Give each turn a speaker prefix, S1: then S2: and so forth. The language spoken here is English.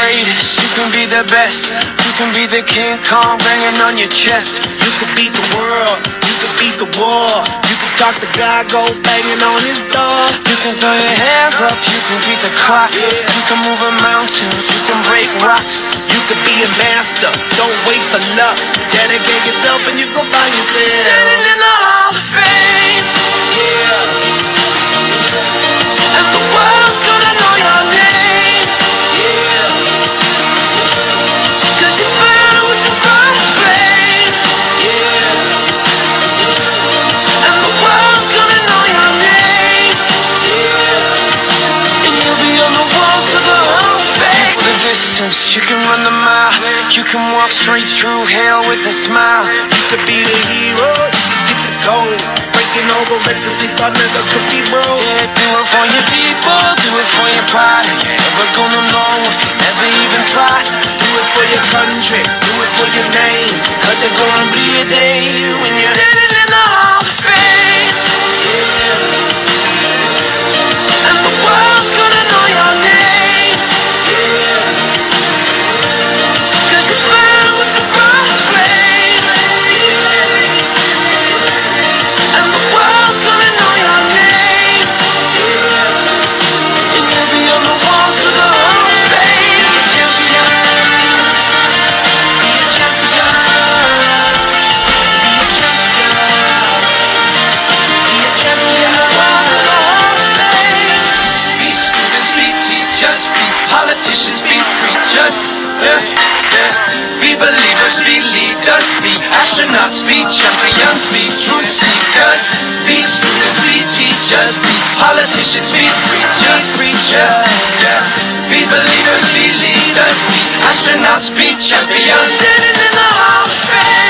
S1: greatest, you can be the best. You can be the King Kong banging on your chest.
S2: You could beat the world, you could beat the war. You could talk to God, go banging on his door.
S1: You can throw your hands up, you can beat the clock. You can move a mountain, you can break rocks.
S2: You could be a master, don't wait for luck. Dedicate yourself and you gon' find yourself
S1: Standing in the Hall of Fame.
S2: Yeah,
S1: And the world's gonna know your name.
S2: yeah,
S1: 'Cause you burn with the brightest flame.
S2: yeah,
S1: And the world's gonna know your name.
S2: yeah.
S1: And you'll be on the walls of the Hall of Fame. The distance, you can run the mile. You can walk straight through hell with a smile.
S2: You could be the hero, you could get the gold. Breaking over records, he thought never could be broke.
S1: Yeah, do it for your people, do it for your pride. You ain't never gonna know if you never even try.
S2: Do it for your country, do it for your name. 'Cause there's gonna be a day when you're
S1: Standing in the Hall of Fame. And the world's gonna know your name. 'Cause you burn with the brightest flame. And the world's gonna know your name. And you'll be on the walls of the Hall of Fame. Be a champion. Be a champion. Be a champion. Be a champion. The walls of the Hall of Fame. Be students, be teachers, be politicians, be preachers. Yeah, yeah. Be believers, be leaders, be astronauts, be champions, be truth seekers. Be students, be teachers, be politicians, be preachers. Yeah, yeah. Be believers, be leaders, be astronauts, be champions. Standing in the Hall of Fame.